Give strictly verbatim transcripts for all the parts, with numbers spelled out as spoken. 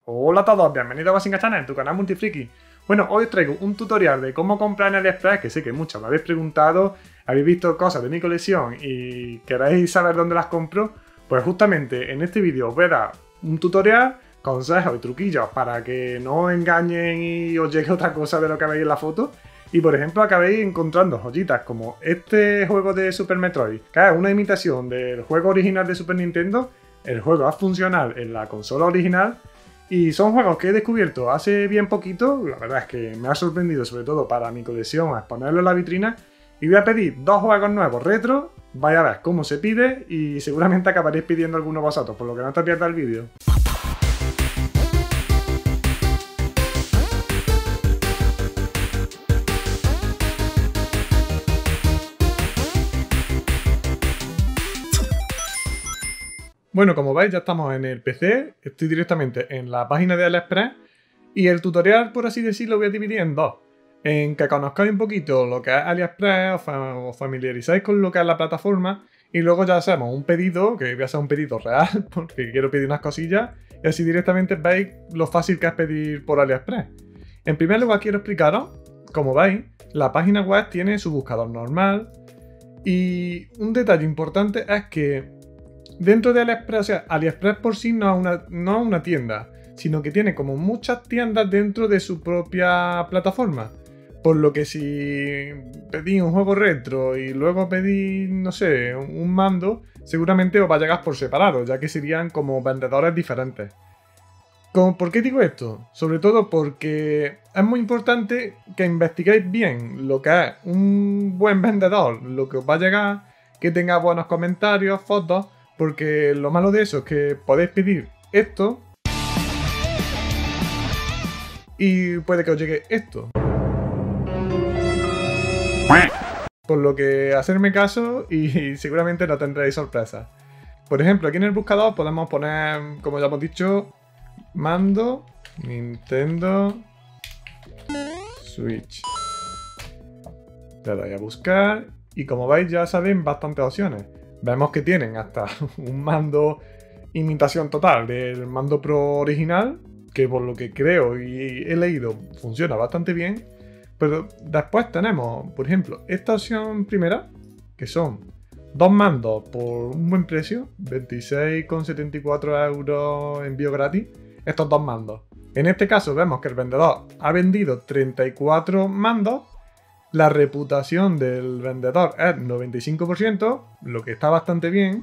Hola a todos, bienvenidos a Basinga Channel, tu canal multifriki. Bueno, hoy os traigo un tutorial de cómo comprar en AliExpress, que sé que muchos me habéis preguntado, habéis visto cosas de mi colección y queréis saber dónde las compro. Pues justamente en este vídeo os voy a dar un tutorial, consejos y truquillos para que no os engañen y os llegue otra cosa de lo que veis en la foto. Y por ejemplo acabéis encontrando joyitas como este juego de Super Metroid, que es una imitación del juego original de Super Nintendo. El juego es funcional en la consola original. Y son juegos que he descubierto hace bien poquito, la verdad es que me ha sorprendido sobre todo para mi colección a exponerlo en la vitrina. Y voy a pedir dos juegos nuevos retro, vais a ver cómo se pide y seguramente acabaréis pidiendo alguno vosotros, por lo que no te pierdas el vídeo. Bueno, como veis ya estamos en el P C, estoy directamente en la página de AliExpress y el tutorial, por así decirlo, lo voy a dividir en dos. En que conozcáis un poquito lo que es AliExpress, os, fa os familiarizáis con lo que es la plataforma y luego ya hacemos un pedido, que voy a hacer un pedido real porque quiero pedir unas cosillas y así directamente veis lo fácil que es pedir por AliExpress. En primer lugar quiero explicaros, como veis, la página web tiene su buscador normal y un detalle importante es que dentro de AliExpress, o sea, AliExpress por sí no es, una, no es una tienda, sino que tiene como muchas tiendas dentro de su propia plataforma. Por lo que si pedís un juego retro y luego pedís, no sé, un mando, seguramente os va a llegar por separado, ya que serían como vendedores diferentes. ¿Por qué digo esto? Sobre todo porque es muy importante que investiguéis bien lo que es un buen vendedor, lo que os va a llegar, que tenga buenos comentarios, fotos. Porque lo malo de eso es que podéis pedir esto y puede que os llegue esto. Por lo que hacerme caso y seguramente no tendréis sorpresas. Por ejemplo, aquí en el buscador podemos poner, como ya hemos dicho, mando Nintendo Switch. Le doy a buscar y como veis ya salen bastantes opciones. Vemos que tienen hasta un mando imitación total del mando Pro original, que por lo que creo y he leído funciona bastante bien. Pero después tenemos, por ejemplo, esta opción primera, que son dos mandos por un buen precio, veintiséis con setenta y cuatro euros envío gratis, estos dos mandos. En este caso vemos que el vendedor ha vendido treinta y cuatro mandos. La reputación del vendedor es noventa y cinco por ciento, lo que está bastante bien.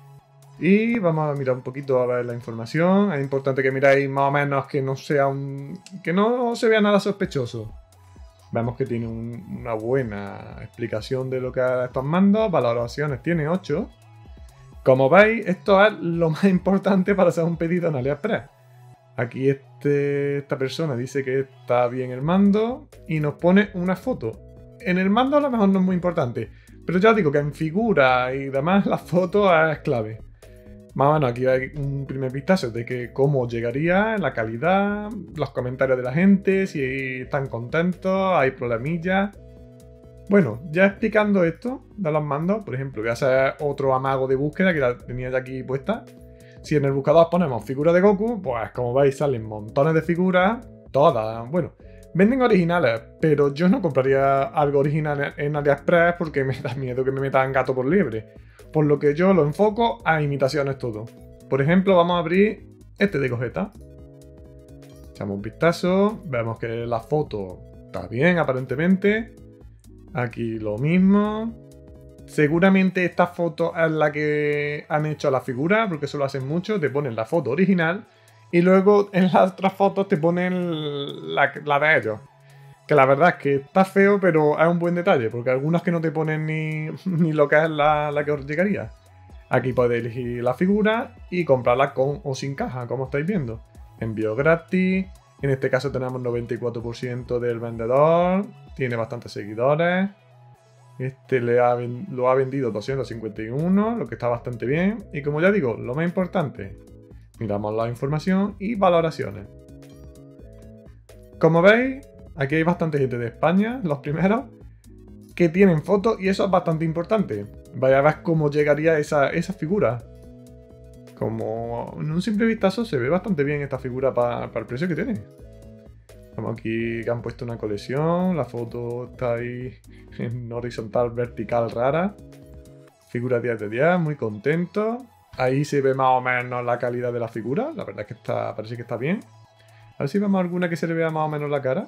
Y vamos a mirar un poquito a ver la información. Es importante que miráis más o menos que no sea un, que no se vea nada sospechoso. Vemos que tiene un, una buena explicación de lo que es estos mandos. Valoraciones tiene ocho. Como veis, esto es lo más importante para hacer un pedido en AliExpress. Aquí este, esta persona dice que está bien el mando y nos pone una foto. En el mando a lo mejor no es muy importante, pero ya os digo que en figura y demás la foto es clave. Más o menos aquí hay un primer vistazo de que cómo llegaría, la calidad, los comentarios de la gente, si están contentos, hay problemillas. Bueno, ya explicando esto de los mandos, por ejemplo, voy a hacer otro amago de búsqueda que la tenía ya aquí puesta. Si en el buscador ponemos figura de Goku, pues como veis salen montones de figuras, todas, bueno. Venden originales, pero yo no compraría algo original en AliExpress porque me da miedo que me metan gato por liebre. Por lo que yo lo enfoco a imitaciones todo. Por ejemplo, vamos a abrir este de Gogeta. Echamos un vistazo, vemos que la foto está bien aparentemente. Aquí lo mismo. Seguramente esta foto es la que han hecho la figura, porque eso lo hacen mucho, te ponen la foto original. Y luego en las otras fotos te ponen la, la de ellos. Que la verdad es que está feo, pero es un buen detalle. Porque algunos que no te ponen ni, ni lo que es la, la que os llegaría. Aquí podéis elegir la figura y comprarla con o sin caja, como estáis viendo. Envío gratis. En este caso tenemos noventa y cuatro por ciento del vendedor. Tiene bastantes seguidores. Este le ha, lo ha vendido doscientos cincuenta y uno, lo que está bastante bien. Y como ya digo, lo más importante, miramos la información y valoraciones. Como veis, aquí hay bastante gente de España, los primeros, que tienen fotos y eso es bastante importante. Vaya a ver cómo llegaría esa, esa figura. como en un simple vistazo se ve bastante bien esta figura para pa el precio que tiene. Vamos aquí que han puesto una colección, la foto está ahí en horizontal, vertical, rara. Figura diez de diez, muy contento. Ahí se ve más o menos la calidad de la figura, la verdad es que está, parece que está bien. A ver si vemos alguna que se le vea más o menos la cara.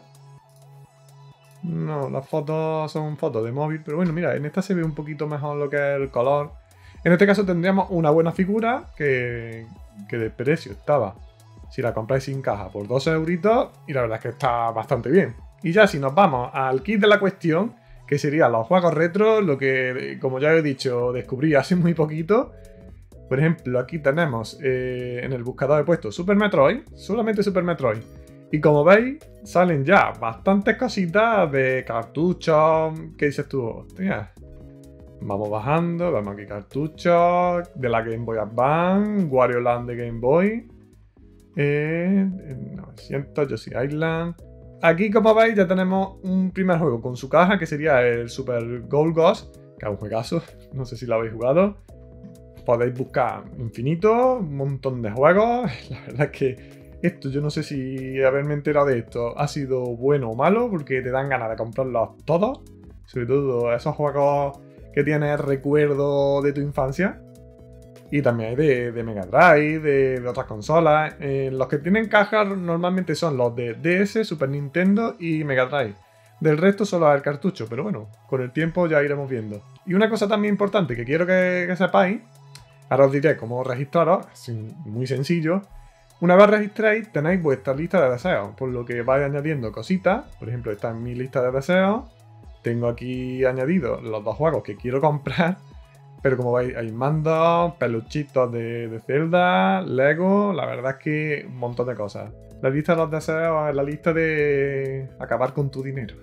No, las fotos son fotos de móvil, pero bueno, mira, en esta se ve un poquito mejor lo que es el color. En este caso tendríamos una buena figura que, que de precio estaba, si la compráis sin caja, por dos euritos, y la verdad es que está bastante bien. Y ya si nos vamos al kit de la cuestión, que serían los juegos retro, lo que, como ya he dicho, descubrí hace muy poquito. Por ejemplo, aquí tenemos eh, en el buscador he puesto Super Metroid, solamente Super Metroid. Y como veis, salen ya bastantes cositas de cartuchos. ¿Qué dices tú? Hostia. Vamos bajando, vemos aquí cartuchos de la Game Boy Advance, Wario Land de Game Boy, eh, novecientos, Yoshi Island. Aquí, como veis, ya tenemos un primer juego con su caja, que sería el Super Gold Ghost, que es un juegazo, no sé si lo habéis jugado. Podéis buscar infinito, un montón de juegos. La verdad es que esto, yo no sé si haberme enterado de esto ha sido bueno o malo, porque te dan ganas de comprarlos todos, sobre todo esos juegos que tienes recuerdo de tu infancia. Y también hay de, de Mega Drive, de, de otras consolas. Eh, los que tienen cajas normalmente son los de D S, Super Nintendo y Mega Drive. Del resto solo hay el cartucho, pero bueno, con el tiempo ya iremos viendo. Y una cosa también importante que quiero que, que sepáis, ahora os diré cómo registraros, es muy sencillo. Una vez registréis tenéis vuestra lista de deseos, por lo que vais añadiendo cositas. Por ejemplo, esta es mi lista de deseos. Tengo aquí añadido los dos juegos que quiero comprar, pero como veis hay mandos, peluchitos de, de Zelda, Lego, la verdad es que un montón de cosas. La lista de los deseos es la lista de acabar con tu dinero.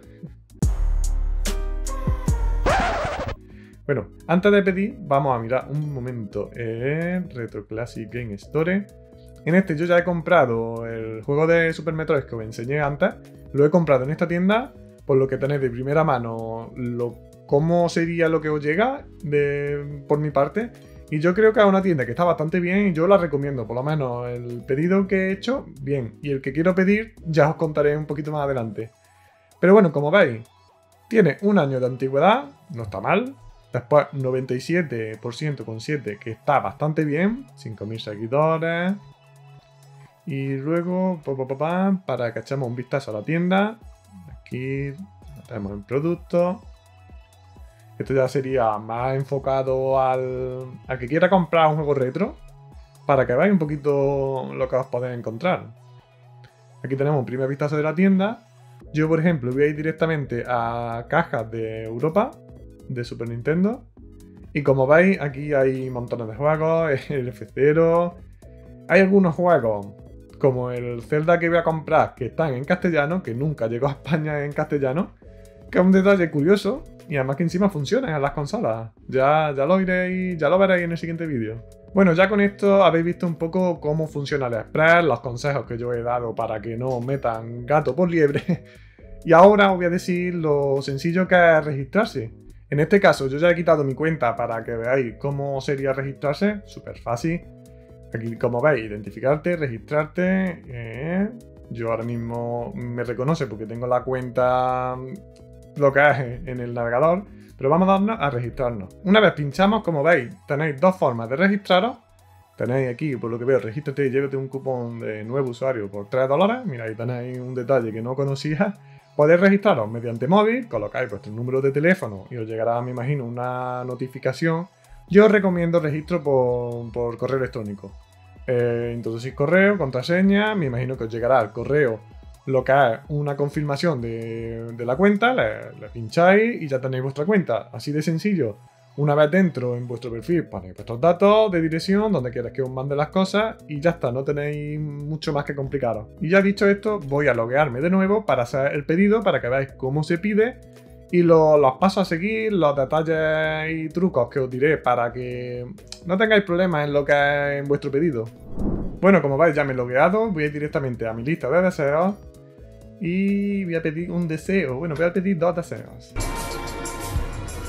Bueno, antes de pedir, vamos a mirar un momento el Retro Classic Game Store. En este yo ya he comprado el juego de Super Metroid que os enseñé antes, lo he comprado en esta tienda, por lo que tenéis de primera mano lo, cómo sería lo que os llega de, por mi parte. Y yo creo que es una tienda que está bastante bien y yo la recomiendo, por lo menos el pedido que he hecho, bien. Y el que quiero pedir ya os contaré un poquito más adelante. Pero bueno, como veis, tiene un año de antigüedad, no está mal. Después noventa y siete por ciento con siete, que está bastante bien, cinco mil seguidores. Y luego, pa, pa, pa, pa, para que echemos un vistazo a la tienda, aquí tenemos el producto. Esto ya sería más enfocado al, al que quiera comprar un juego retro, para que veáis un poquito lo que os podéis encontrar. Aquí tenemos un primer vistazo de la tienda. Yo, por ejemplo, voy a ir directamente a cajas de Europa, de Super Nintendo. Y como veis, aquí hay montones de juegos, el F cero. Hay algunos juegos, como el Zelda que voy a comprar, que están en castellano, que nunca llegó a España en castellano, que es un detalle curioso. Y además que encima funcionan en las consolas. Ya, ya lo iréis, ya lo veréis en el siguiente vídeo. Bueno, ya con esto habéis visto un poco cómo funciona el Express, los consejos que yo he dado para que no metan gato por liebre. Y ahora os voy a decir lo sencillo que es registrarse. En este caso yo ya he quitado mi cuenta para que veáis cómo sería registrarse. Súper fácil. Aquí, como veis, identificarte, registrarte. Eh, yo ahora mismo me reconoce porque tengo la cuenta, lo que es en el navegador, pero vamos a darnos a registrarnos. Una vez pinchamos, como veis, tenéis dos formas de registraros. Tenéis aquí, por lo que veo, regístrate y llévate un cupón de nuevo usuario por tres dólares. Mira, ahí tenéis un detalle que no conocía. Podéis registraros mediante móvil, colocáis vuestro número de teléfono y os llegará, me imagino, una notificación. Yo os recomiendo registro por, por correo electrónico. Eh, introducís correo, contraseña, me imagino que os llegará al correo lo que es una confirmación de, de la cuenta, le, le pincháis y ya tenéis vuestra cuenta. Así de sencillo. Una vez dentro en vuestro perfil ponéis vuestros datos de dirección, donde quieras que os mande las cosas y ya está, no tenéis mucho más que complicaros. Y ya dicho esto, voy a loguearme de nuevo para hacer el pedido, para que veáis cómo se pide y lo, los pasos a seguir, los detalles y trucos que os diré para que no tengáis problemas en lo que es en vuestro pedido. Bueno, como veis ya me he logueado, voy a ir directamente a mi lista de deseos y voy a pedir un deseo. Bueno, voy a pedir dos deseos.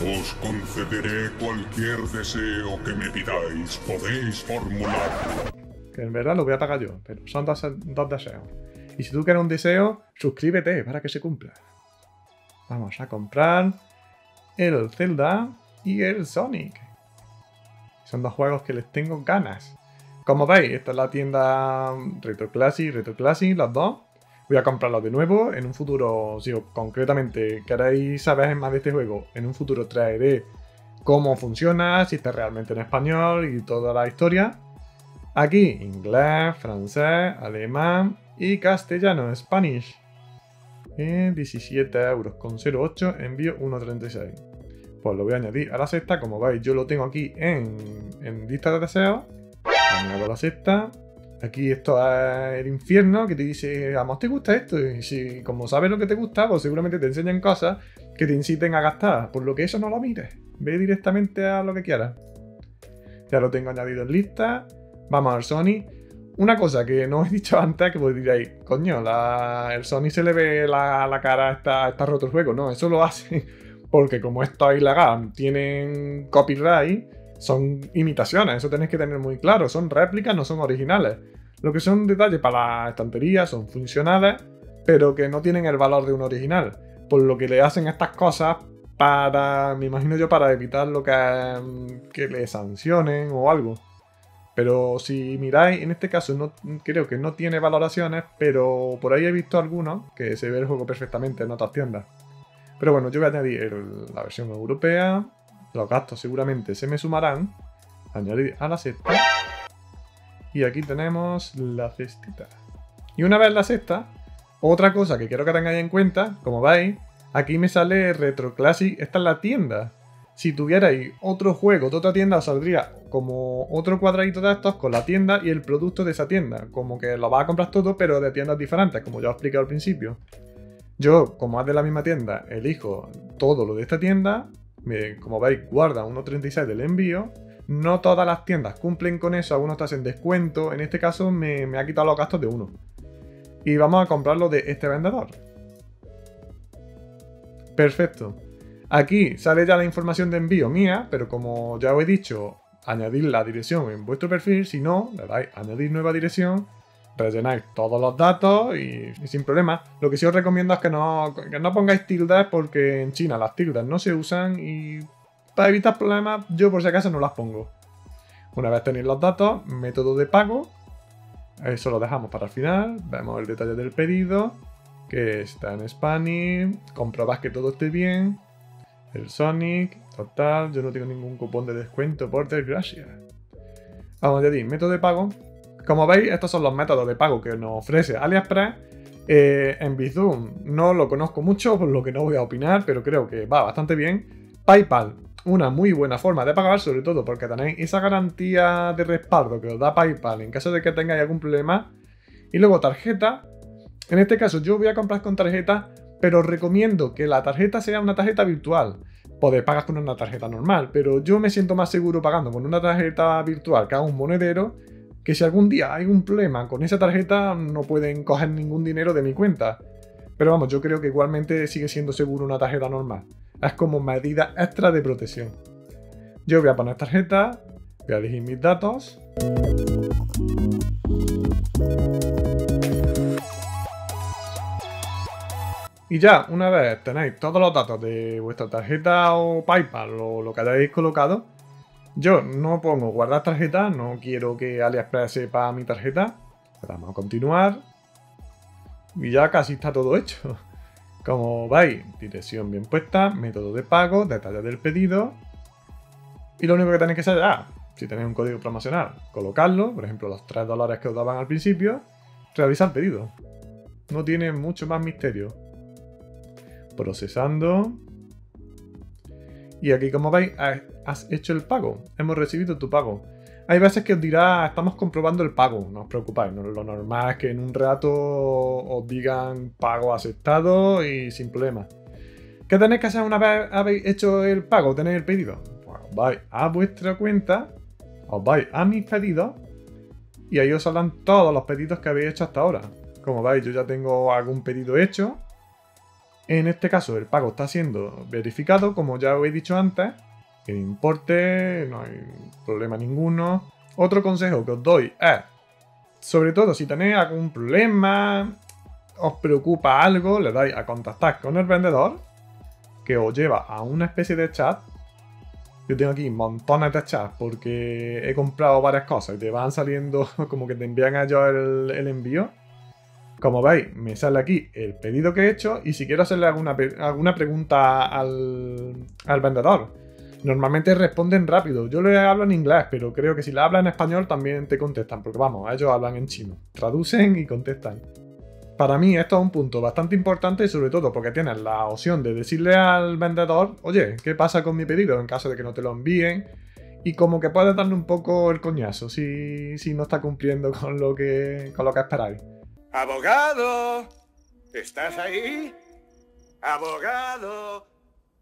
Os concederé cualquier deseo que me pidáis. Podéis formularlo. Que en verdad lo voy a pagar yo, pero son dos, dos deseos. Y si tú quieres un deseo, suscríbete para que se cumpla. Vamos a comprar el Zelda y el Sonic. Son dos juegos que les tengo ganas. Como veis, esta es la tienda Retro Classic, Retro Classic, las dos. Voy a comprarlos de nuevo. En un futuro, si os concretamente queréis saber más de este juego, en un futuro traeré cómo funciona, si está realmente en español y toda la historia. Aquí, inglés, francés, alemán y castellano, Spanish. Eh, diecisiete euros con cero ocho, envío uno treinta y seis. Pues lo voy a añadir a la cesta. Como veis, yo lo tengo aquí en, en lista de deseos. Añado la cesta. Aquí esto es el infierno que te dice, vamos, ¿te gusta esto? Y si como sabes lo que te gusta, pues seguramente te enseñan cosas que te inciten a gastar. Por lo que eso no lo mires. Ve directamente a lo que quieras. Ya lo tengo añadido en lista. Vamos al Sony. Una cosa que no he dicho antes, que vos diréis, coño, la, el Sony se le ve la, la cara, está, está roto el juego. No, eso lo hace porque como esto es ilegal, tienen copyright, son imitaciones, eso tenéis que tener muy claro. Son réplicas, no son originales. Lo que son detalles para la estantería, son funcionales, pero que no tienen el valor de un original. Por lo que le hacen estas cosas para, me imagino yo, para evitar lo que, que le sancionen o algo. Pero si miráis, en este caso no, creo que no tiene valoraciones, pero por ahí he visto algunos que se ve el juego perfectamente en otras tiendas. Pero bueno, yo voy a añadir el, la versión europea. Los gastos seguramente se me sumarán. Añadir a la cesta. Y aquí tenemos la cestita. Y una vez la cesta, otra cosa que quiero que tengáis en cuenta, como veis, aquí me sale Retro Classic. Esta es la tienda. Si tuvierais otro juego de otra tienda, os saldría como otro cuadradito de estos con la tienda y el producto de esa tienda. Como que lo vas a comprar todo, pero de tiendas diferentes, como ya os expliqué al principio. Yo, como es de la misma tienda, elijo todo lo de esta tienda. Me, como veis, guarda uno treinta y seis del envío. No todas las tiendas cumplen con eso, algunos te hacen descuento. En este caso me, me ha quitado los gastos de uno. Y vamos a comprarlo de este vendedor. Perfecto. Aquí sale ya la información de envío mía, pero como ya os he dicho, añadir la dirección en vuestro perfil. Si no, le dais a añadir nueva dirección, rellenáis todos los datos y, y sin problema. Lo que sí os recomiendo es que no, que no pongáis tildes, porque en China las tildes no se usan y para evitar problemas yo por si acaso no las pongo. Una vez tenéis los datos, método de pago, eso lo dejamos para el final. Vemos el detalle del pedido, que está en Spanish, comprobad que todo esté bien. El Sonic, total, yo no tengo ningún cupón de descuento, por desgracia. Vamos a añadir método de pago. Como veis, estos son los métodos de pago que nos ofrece AliExpress. Eh, en Bizum no lo conozco mucho, por lo que no voy a opinar, pero creo que va bastante bien. PayPal, una muy buena forma de pagar, sobre todo porque tenéis esa garantía de respaldo que os da PayPal en caso de que tengáis algún problema. Y luego tarjeta. En este caso yo voy a comprar con tarjeta, pero os recomiendo que la tarjeta sea una tarjeta virtual. Podéis pagar con una tarjeta normal, pero yo me siento más seguro pagando con una tarjeta virtual que haga un monedero, que si algún día hay un problema con esa tarjeta no pueden coger ningún dinero de mi cuenta. Pero vamos, yo creo que igualmente sigue siendo seguro una tarjeta normal. Es como medida extra de protección. Yo voy a poner tarjeta, voy a elegir mis datos. Y ya, una vez tenéis todos los datos de vuestra tarjeta o PayPal o lo que hayáis colocado, yo no pongo guardar tarjeta, no quiero que AliExpress sepa mi tarjeta. Vamos a continuar. Y ya casi está todo hecho. Como veis, dirección bien puesta, método de pago, detalles del pedido. Y lo único que tenéis que hacer es, ah, si tenéis un código promocional, colocarlo, por ejemplo los tres dólares que os daban al principio, realizar el pedido. No tiene mucho más misterio. Procesando. Y aquí, como veis, has hecho el pago. Hemos recibido tu pago. Hay veces que os dirá, estamos comprobando el pago. No os preocupéis, no, lo normal es que en un rato os digan pago aceptado y sin problema. ¿Qué tenéis que hacer una vez habéis hecho el pago, tenéis el pedido? Pues os vais a vuestra cuenta, os vais a mis pedidos y ahí os saldrán todos los pedidos que habéis hecho hasta ahora. Como veis, yo ya tengo algún pedido hecho. En este caso el pago está siendo verificado, como ya os he dicho antes. El importe, no hay problema ninguno. Otro consejo que os doy es, sobre todo si tenéis algún problema, os preocupa algo, le dais a contactar con el vendedor, que os lleva a una especie de chat. Yo tengo aquí montones de chats porque he comprado varias cosas y te van saliendo como que te envían a ellos el, el envío. Como veis, me sale aquí el pedido que he hecho y si quiero hacerle alguna, alguna pregunta al, al vendedor, normalmente responden rápido. Yo le hablo en inglés, pero creo que si le hablas en español también te contestan, porque vamos, ellos hablan en chino. Traducen y contestan. Para mí esto es un punto bastante importante, sobre todo porque tienes la opción de decirle al vendedor, oye, ¿qué pasa con mi pedido? En caso de que no te lo envíen. Y como que puedes darle un poco el coñazo si, si no está cumpliendo con lo que, con lo que esperáis. ¡Abogado! ¿Estás ahí? ¡Abogado!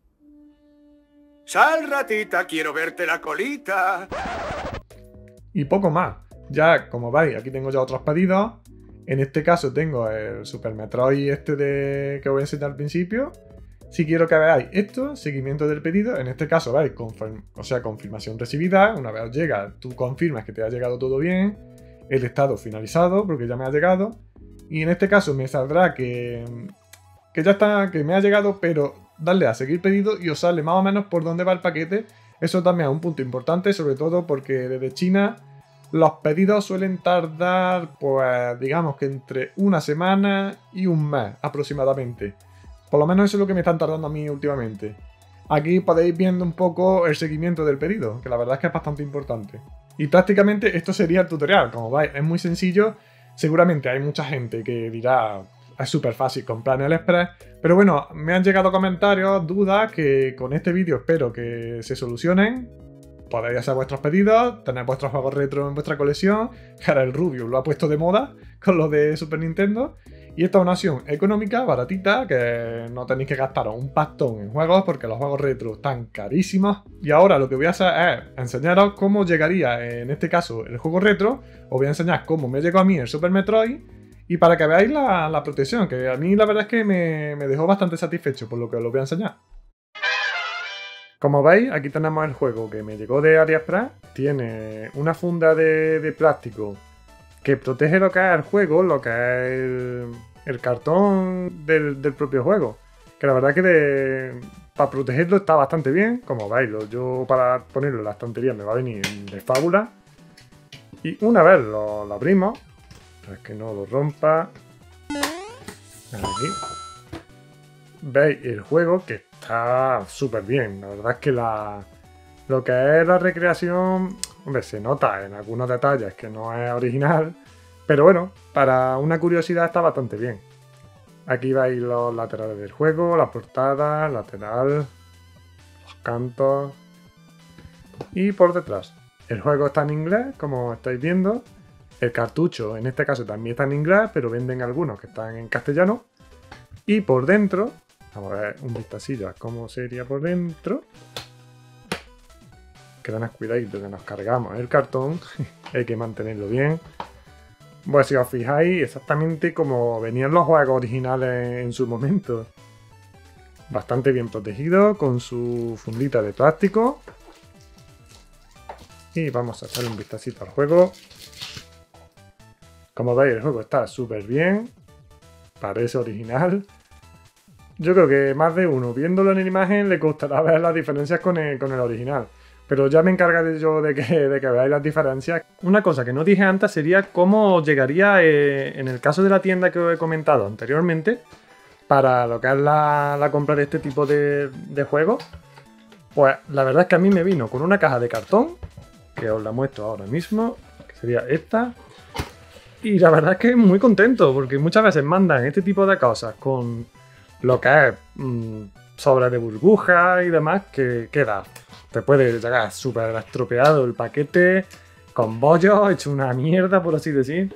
¡Sal, ratita! ¡Quiero verte la colita! Y poco más. Ya, como veis, aquí tengo ya otros pedidos. En este caso tengo el Super Metroid este de que os voy a enseñar al principio. Si quiero que veáis esto, seguimiento del pedido. En este caso, veis, confirm o sea, confirmación recibida. Una vez os llega, tú confirmas que te ha llegado todo bien. El estado finalizado, porque ya me ha llegado. Y en este caso me saldrá que, que ya está, que me ha llegado, pero darle a seguir pedido y os sale más o menos por dónde va el paquete. Eso también es un punto importante, sobre todo porque desde China los pedidos suelen tardar, pues digamos que entre una semana y un mes aproximadamente. Por lo menos eso es lo que me están tardando a mí últimamente. Aquí podéis viendo un poco el seguimiento del pedido, que la verdad es que es bastante importante. Y prácticamente esto sería el tutorial, como veis, es muy sencillo. Seguramente hay mucha gente que dirá, es súper fácil comprar en AliExpress, pero bueno, me han llegado comentarios, dudas, que con este vídeo espero que se solucionen. Podéis hacer vuestros pedidos, tener vuestros juegos retro en vuestra colección, que ahora el Rubius lo ha puesto de moda con lo de Super Nintendo. Y esta es una opción económica, baratita, que no tenéis que gastaros un pastón en juegos porque los juegos retro están carísimos. Y ahora lo que voy a hacer es enseñaros cómo llegaría, en este caso, el juego retro. Os voy a enseñar cómo me llegó a mí el Super Metroid. Y para que veáis la, la protección, que a mí la verdad es que me, me dejó bastante satisfecho por lo que os lo voy a enseñar. Como veis, aquí tenemos el juego que me llegó de AliExpress. Tiene una funda de, de plástico que protege lo que es el juego, lo que es el, el cartón del, del propio juego. Que la verdad que de, para protegerlo está bastante bien. Como veis, yo para ponerlo en la estantería me va a venir de fábula. Y una vez lo, lo abrimos, para que no lo rompa, aquí veis el juego que está súper bien. La verdad es que la, lo que es la recreación, hombre, se nota en algunos detalles que no es original, pero bueno, para una curiosidad está bastante bien. Aquí veis los laterales del juego, la portada, lateral, los cantos y por detrás. El juego está en inglés, como estáis viendo. El cartucho, en este caso, también está en inglés, pero venden algunos que están en castellano. Y por dentro, vamos a ver un vistacillo a cómo sería por dentro. Que tened cuidadito que nos cargamos el cartón. Hay que mantenerlo bien. Pues si os fijáis, exactamente como venían los juegos originales en su momento. Bastante bien protegido, con su fundita de plástico. Y vamos a echar un vistacito al juego. Como veis, el juego está súper bien. Parece original. Yo creo que más de uno, viéndolo en imagen, le costará ver las diferencias con el, con el original. Pero ya me encargaré yo de que, de que veáis las diferencias. Una cosa que no dije antes sería cómo llegaría, eh, en el caso de la tienda que os he comentado anteriormente, para lo que es la, la compra de este tipo de, de juegos. Pues la verdad es que a mí me vino con una caja de cartón, que os la muestro ahora mismo, que sería esta. Y la verdad es que muy contento, porque muchas veces mandan este tipo de cosas con lo que es mmm, sobres de burbujas y demás, que queda, te puede llegar súper estropeado el paquete, con bollos, hecho una mierda, por así decir.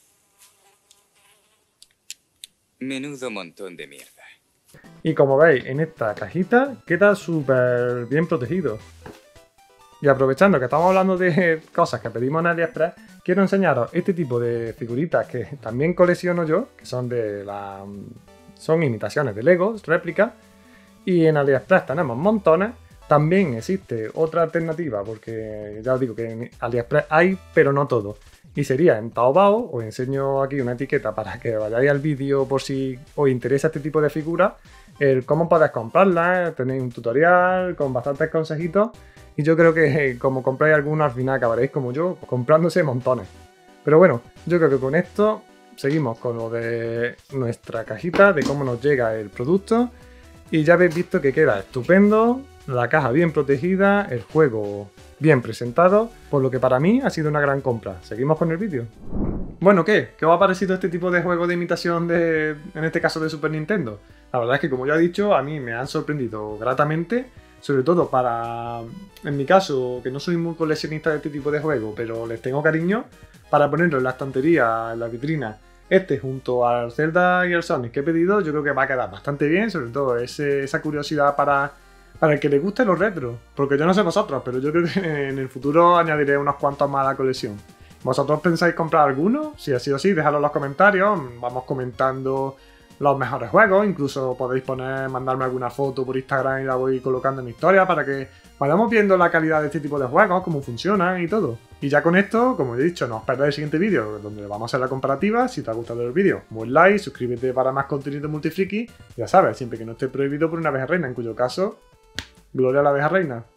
Menudo montón de mierda. Y como veis, en esta cajita queda súper bien protegido. Y aprovechando que estamos hablando de cosas que pedimos en AliExpress, quiero enseñaros este tipo de figuritas que también colecciono yo, que son de la, son imitaciones de Legos, réplicas, y en AliExpress tenemos montones. También existe otra alternativa, porque ya os digo que en AliExpress hay, pero no todo. Y sería en Taobao. Os enseño aquí una etiqueta para que vayáis al vídeo por si os interesa este tipo de figuras. El cómo podéis comprarlas, tenéis un tutorial con bastantes consejitos. Y yo creo que como compráis algunos al final acabaréis como yo, comprándose montones. Pero bueno, yo creo que con esto seguimos con lo de nuestra cajita, de cómo nos llega el producto. Y ya habéis visto que queda estupendo. La caja bien protegida, el juego bien presentado, por lo que para mí ha sido una gran compra. ¿Seguimos con el vídeo? Bueno, ¿qué? ¿Qué os ha parecido este tipo de juego de imitación de, en este caso de Super Nintendo? La verdad es que, como ya he dicho, a mí me han sorprendido gratamente, sobre todo para, en mi caso, que no soy muy coleccionista de este tipo de juegos, pero les tengo cariño, para ponerlo en la estantería, en la vitrina. Este junto al Zelda y al Sonic que he pedido, yo creo que va a quedar bastante bien, sobre todo ese, esa curiosidad para... Para el que le guste los retros, porque yo no sé vosotros, pero yo creo que en el futuro añadiré unos cuantos más a la colección. ¿Vosotros pensáis comprar alguno? Si ha sido así, dejadlo en los comentarios, vamos comentando los mejores juegos, incluso podéis poner, mandarme alguna foto por Instagram y la voy colocando en mi historia para que vayamos viendo la calidad de este tipo de juegos, cómo funcionan y todo. Y ya con esto, como he dicho, no os perdáis el siguiente vídeo donde vamos a hacer la comparativa. Si te ha gustado el vídeo, buen like, suscríbete para más contenido multifriki. Ya sabes, siempre que no esté prohibido por una abeja reina, en cuyo caso... Gloria a la abeja reina.